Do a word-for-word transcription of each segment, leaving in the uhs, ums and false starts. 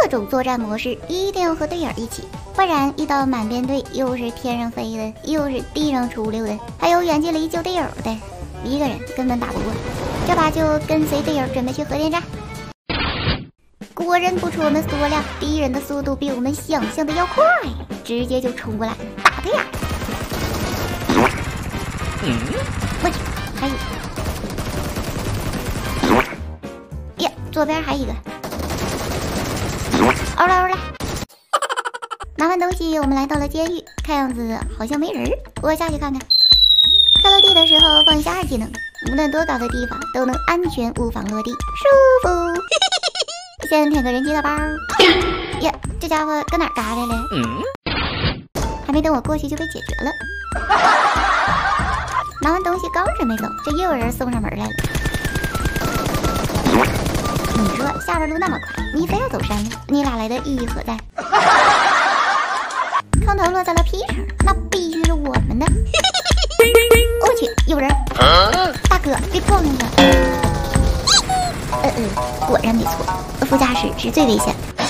种作战模式一定要和队友一起，不然一到满编队又是天上飞的，又是地上出溜的，还有远距离救队友的，一个人根本打不过。这把就跟随队友准备去核电站。果认不出我们缩量，敌人的速度比我们想象的要快，直接就冲过来打他呀！嗯，我去，还有。呀，左边还有一个。欧啦欧啦！拿完东西，我们来到了监狱，看样子好像没人，我下去看看。快落地的时候放下二技能，无论多高的地方都能安全无妨落地，舒服。先舔个人机的包。呀，这家伙搁哪儿嘎来了？嗯，还没等我过去就被解决了。拿完东西刚准备走，这又有人送上门来了。你说下边路那么快，你非要走山路，你俩来的意义何在？空投落在了 P 城，那必须是我们的。我去，有人！大哥，别撞上了。呃呃，果然没错，副驾驶是最危险的。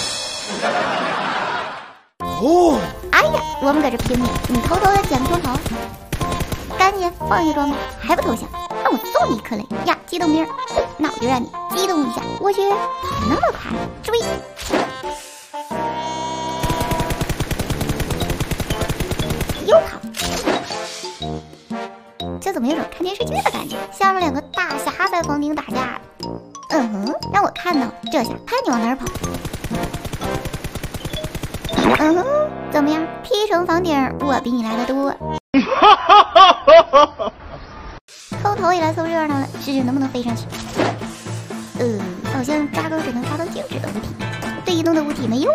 哦！哎呀，我们搁这拼命，你偷偷的捡空投，赶紧放下装备，还不投降？让我送你一颗雷呀！机动兵，那我就让你激动一下。我去，跑那么快，追！又跑，这怎么有种看电视剧的感觉？像是两个大侠在房顶打架。嗯哼，让我看到，这下看你往哪儿跑。嗯哼，怎么样？P 城房顶我比你来的多。空投也来凑热闹了，试试能不能飞上去。呃，好像扎钩只能扎到静止的物体，对移动的物体没用。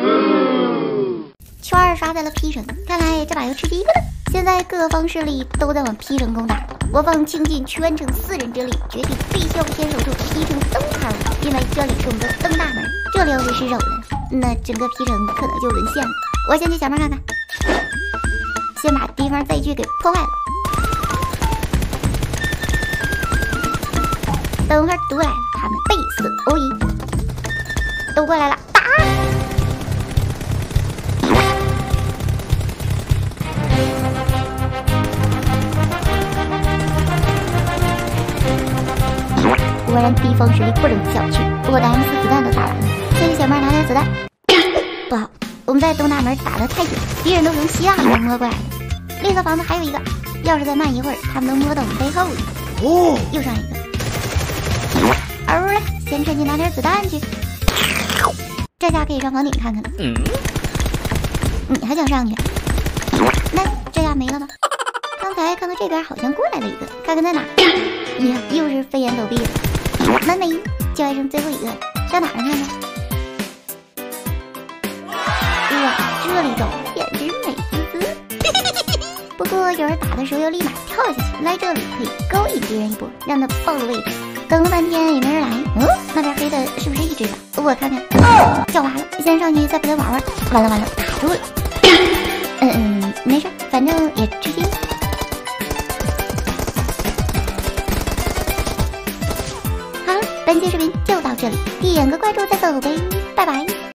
圈儿刷在了 P 城，看来这把又吃第一个了。现在各方势力都在往 P 城攻打，我方倾尽全城四人之力，决定必须要先守住 P 城灯塔了，因为这里是我们的灯大门，这里要是失守了，那整个 P 城可能就沦陷了。我先去小门看看，先把敌方 Z 区给破坏了。等会儿毒来了，他们必死无疑。都过来了，打！果然敌方实力不容小觑，我的 M 四子弹都打完了，先去小妹拿点子弹。不好，我们在东大门打得太久，敌人都从西大门摸过来了。另一个房子还有一个，要是再慢一会儿，他们能摸到我们背后了。哦，又上一个。欧了，先趁机拿点子弹去。这下可以上房顶看看了。嗯，你还想上去？那这下没了吧？刚才看到这边好像过来了一个，看看在哪？呀，又是飞檐走壁了。完没，就还剩最后一个，上哪儿看看？哇，这里走简直美滋滋。不过有人打的时候要立马跳下去，来这里可以勾引敌人一波，让他暴露位置。等了半天也没人来，嗯，那边飞的是不是一只啊？我看看，叫完了，先上去再陪他玩玩。完了完了，卡住了。嗯嗯，没事，反正也吃惊。好了，本期视频就到这里，点个关注再走呗，拜拜。